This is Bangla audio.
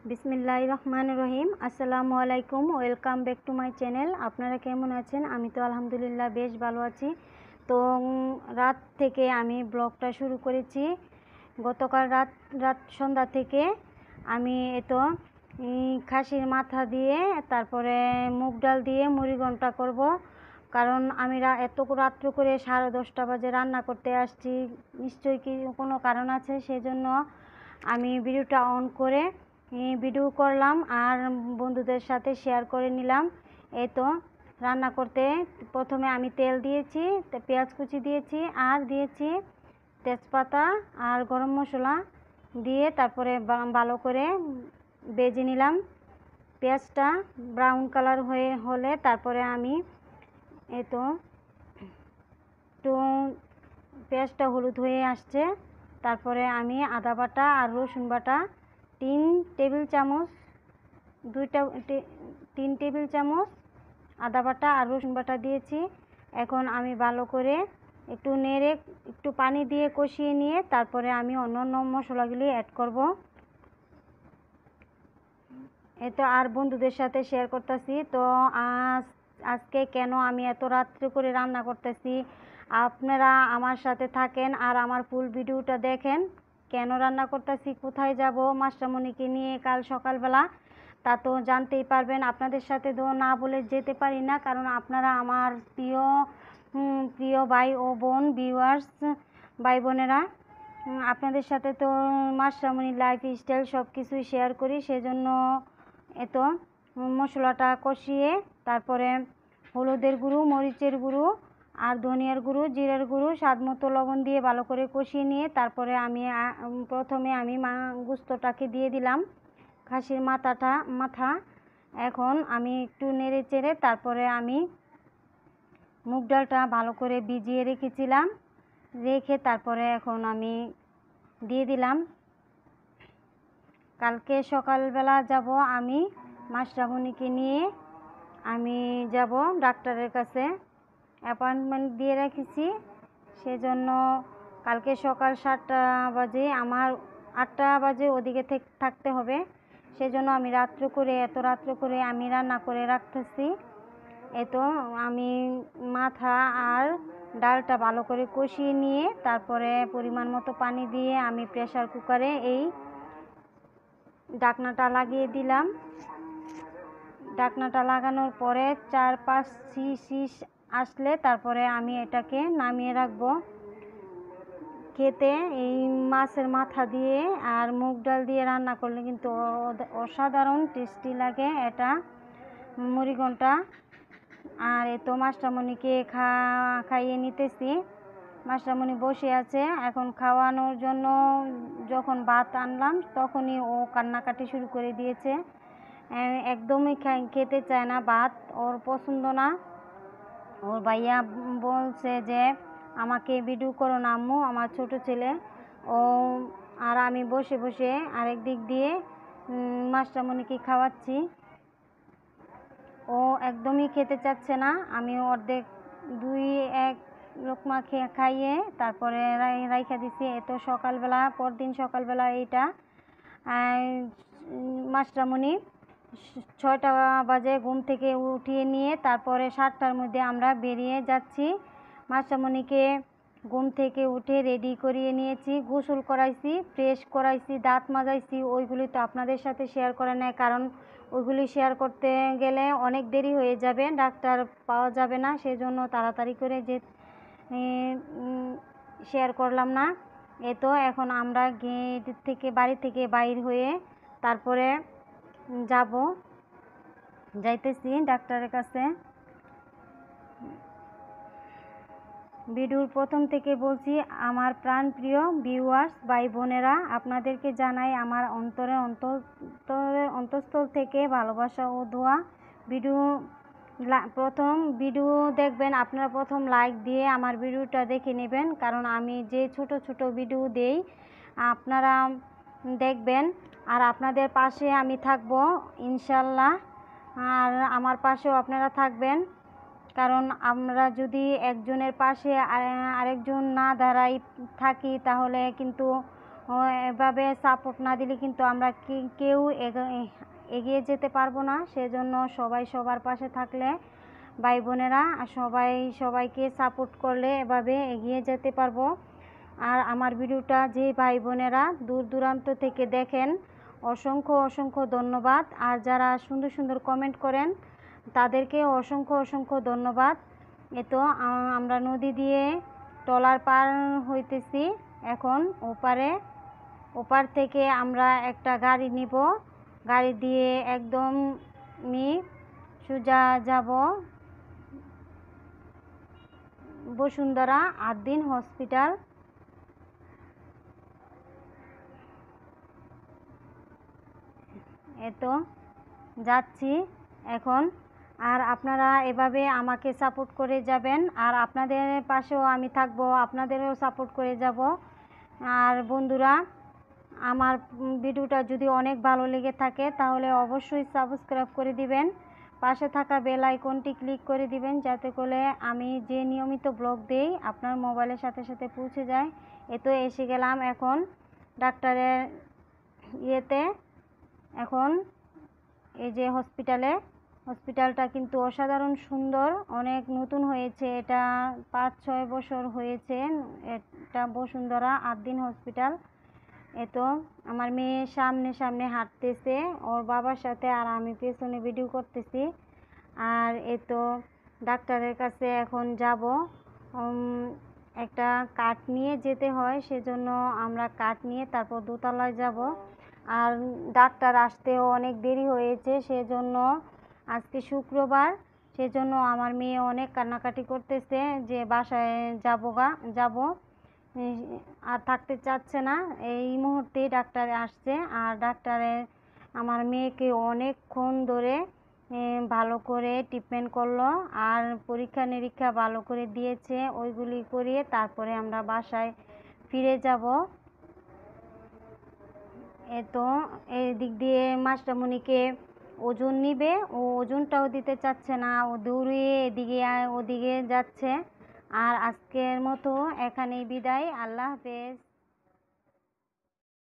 বিসমিল্লাহির রহমানির রহিম। আসসালামু আলাইকুম, welcome back to my channel. আপনারা কেমন আছেন? আমি তো আলহামদুলিল্লাহ বেশ ভালো আছি। তো রাত থেকে আমি ব্লগটা শুরু করেছি। গতকাল রাত সন্ধ্যা থেকে আমি খাসির মাথা দিয়ে তারপরে মুগ ডাল দিয়ে মুড়িঘণ্ট করব। কারণ আমি এত রাত্র করে 10:30 বাজে রান্না করতে আসছি, নিশ্চয়ই কি কোনো কারণ আছে, সেজন্য আমি ভিডিওটা অন করে ভিডিও করলাম আর বন্ধুদের সাথে শেয়ার করে নিলাম। এই তো রান্না করতে প্রথমে আমি তেল দিয়েছি, পেঁয়াজ কুচি দিয়েছি আর দিয়েছি তেজপাতা আর গরম মশলা দিয়ে তারপরে ভালো করে ভেজে নিলাম। পেঁয়াজটা ব্রাউন কালার হলে তারপরে আমি একটু পেঁয়াজটা হলুদ হয়ে আসছে, তারপরে আমি আদা বাটা আর রসুন বাটা 3 টেবিল চামচ আদা বাটা আর রসুন বাটা দিয়েছি। এখন আমি ভালো করে একটু নেড়ে একটু পানি দিয়ে কষিয়ে নিয়ে তারপরে আমি অন্য মশলাগুলি অ্যাড করব। তো আর বন্ধুদের সাথে শেয়ার করতেছি। তো আজকে কেন আমি এত রাত্রে করে রান্না করতেছি, আপনারা আমার সাথে থাকেন আর আমার ফুল ভিডিওটা দেখেন। কেন রান্না করতেছি, কোথায় যাব মাস্টারমণিকে নিয়ে কাল সকালবেলা, তা তো জানতেই পারবেন। আপনাদের সাথে তো না বলে যেতে পারি না, কারণ আপনারা আমার প্রিয় ভাই ও বোন, ভিউয়ার্স ভাই বোনেরা। আপনাদের সাথে তো মাস্টারমণির লাইফস্টাইল সব কিছুই শেয়ার করি, সেজন্য মশলাটা কষিয়ে তারপরে হলুদের গুঁড়ো, মরিচের গুঁড়ো আর ধনিয়ার গুঁড়ো, জিরার গুঁড়ো, স্বাদ মতো লবণ দিয়ে ভালো করে কষিয়ে নিয়ে তারপরে প্রথমে আমি গোস্তটাকে দিয়ে দিলাম, খাসির মাথা। এখন আমি একটু নেড়ে চেড়ে তারপরে আমি মুগ ডালটা ভালো করে ভিজিয়ে রেখেছিলাম, রেখে তারপরে এখন আমি দিয়ে দিলাম। কালকে সকালবেলা যাব আমি মাস্টারমণিকে নিয়ে, আমি যাব ডাক্তারের কাছে, অ্যাপয়েন্টমেন্ট দিয়ে রেখেছি। সেজন্য কালকে সকাল 7টা বাজে, আমার 8টা বাজে ওদিকে থাকতে হবে। সেজন্য আমি এত রাত্র করে আমি রান্না করে রাখতেছি। আমি মাথা আর ডালটা ভালো করে কষিয়ে নিয়ে তারপরে পরিমাণ মতো পানি দিয়ে আমি প্রেসার কুকারে এই ঢাকনাটা লাগিয়ে দিলাম। ঢাকনাটা লাগানোর পরে 4-5 শিশ আসলে তারপরে আমি এটাকে নামিয়ে রাখবো। খেতে এই মাছের মাথা দিয়ে আর মুগ ডাল দিয়ে রান্না করলে কিন্তু অসাধারণ টেস্টি লাগে এটা মুড়িঘণ্ট। আর মাস্টারমণিকে খাইয়ে নিতেছি। মাস্টারমণি বসে আছে, এখন খাওয়ানোর জন্য যখন ভাত আনলাম তখনই ও কান্নাকাটি শুরু করে দিয়েছে। একদমই খেতে চায় না ভাত, ওর পছন্দ না। ওর ভাইয়া বলছে যে আমাকে ভিডিও করো না আম্মু, আমার ছোট ছেলে ও। আর আমি বসে বসে আরেক দিক দিয়ে মাস্টারমণিকে খাওয়াচ্ছি। ও একদমই খেতে চাচ্ছে না। আমি অর্ধেক 2-1 লোকমা খাইয়ে তারপরে রাইখা দিছি। সকালবেলা, পরদিন সকালবেলা এইটা মাস্টারমণি 6টা বাজে ঘুম থেকে উঠিয়ে নিয়ে তারপরে 7টার মধ্যে আমরা বেরিয়ে যাচ্ছি। মাস্টারমণিকে ঘুম থেকে উঠে রেডি করিয়ে নিয়েছি, গোসল করাইছি, ফ্রেশ করাইছি, দাঁত মাজাইছি। ওইগুলি তো আপনাদের সাথে শেয়ার করে নেয়, কারণ ওইগুলি শেয়ার করতে গেলে অনেক দেরি হয়ে যাবে, ডাক্তার পাওয়া যাবে না, সেজন্য তাড়াতাড়ি করে শেয়ার করলাম না। এখন আমরা বাড়ি থেকে বাইর হয়ে তারপরে যাইতেছি ডাক্তারের কাছে। ভিডিওর প্রথম থেকে বলছি, আমার প্রাণপ্রিয় ভিউয়ার্স ভাই বোনেরা, আপনাদেরকে জানাই আমার অন্তঃস্থল থেকে ভালোবাসা ও দোয়া। প্রথম ভিডিও দেখবেন আপনারা, প্রথম লাইক দিয়ে আমার ভিডিওটা দেখে নেবেন, কারণ আমি যে ছোট ভিডিও দেই আপনারা দেখবেন আর আপনাদের পাশে আমি থাকব ইনশাল্লাহ। আর আমার পাশেও আপনারা থাকবেন, কারণ আমরা যদি একজনের পাশে আরেকজন না দাঁড়াই থাকি তাহলে কিন্তু এভাবে সাপোর্ট না দিলে কিন্তু আমরা কেউ এগিয়ে যেতে পারবো না। সেজন্য সবাই সবার পাশে থাকলে, ভাই বোনেরা সবাই সবাইকে সাপোর্ট করলে এভাবে এগিয়ে যেতে পারবো। আর আমার ভিডিওটা যে ভাই বোনেরা দূর দূরান্ত থেকে দেখেন, অসংখ্য অসংখ্য ধন্যবাদ। আর যারা সুন্দর সুন্দর কমেন্ট করেন তাদেরকে অসংখ্য অসংখ্য ধন্যবাদ। তো আমরা নদী দিয়ে ট্রলার পার হইতেছি এখন ওপার থেকে আমরা একটা গাড়ি নিব, গাড়ি দিয়ে একদমই সোজা যাব বসুন্ধরা আদ্দিন হসপিটাল। তো যাচ্ছি এখন। আর আপনারা এভাবে আমাকে সাপোর্ট করে যাবেন, আর আপনাদের পাশেও আমি থাকবো, আপনাদেরও সাপোর্ট করে যাব। আর বন্ধুরা, আমার ভিডিওটা যদি অনেক ভালো লেগে থাকে তাহলে অবশ্যই সাবস্ক্রাইব করে দিবেন, পাশে থাকা বেল আইকনটি ক্লিক করে দিবেন, যাতে করে আমি যে নিয়মিত ব্লগ দেই আপনার মোবাইলের সাথে সাথে পৌঁছে যায়। তো এসে গেলাম এখন ডাক্তারের ইয়েতে। এখন এই যে হসপিটালটা কিন্তু অসাধারণ সুন্দর, অনেক নতুন হয়েছে, এটা 5-6 বছর হয়েছে। এটা বসুন্ধরা আদ্দিন হসপিটাল। তো আমার মেয়ে সামনে সামনে হাঁটতেছে ওর বাবার সাথে, আর আমি পেছনে ভিডিও করতেছি। আর তো ডাক্তারের কাছে এখন যাব। একটা কার্ড নিয়ে যেতে হয়, সেজন্য আমরা কার্ড নিয়ে তারপর দোতলায় যাব। আর ডাক্তার আসতেও অনেক দেরি হয়েছে, সেজন্য আজকে শুক্রবার, সেজন্য আমার মেয়ে অনেক কান্নাকাটি করতেছে যে বাসায় যাব আর থাকতে চাচ্ছে না। এই মুহূর্তে ডাক্তার আসছে, আর ডাক্তারের আমার মেয়েকে অনেকক্ষণ ধরে ভালো করে ট্রিটমেন্ট করলো, আর পরীক্ষা নিরীক্ষা ভালো করে দিয়েছে। ওইগুলি করিয়ে তারপরে আমরা বাসায় ফিরে যাব। তো এই দিক দিয়ে মাস্টারমণিকে ওজন নিবে, ও ওজনটাও দিতে চাচ্ছে না, ও দৌড়িয়ে এদিকে ওদিকে যাচ্ছে। আর আজকের মতো এখানেই বিদায়, আল্লাহ হাফেজ।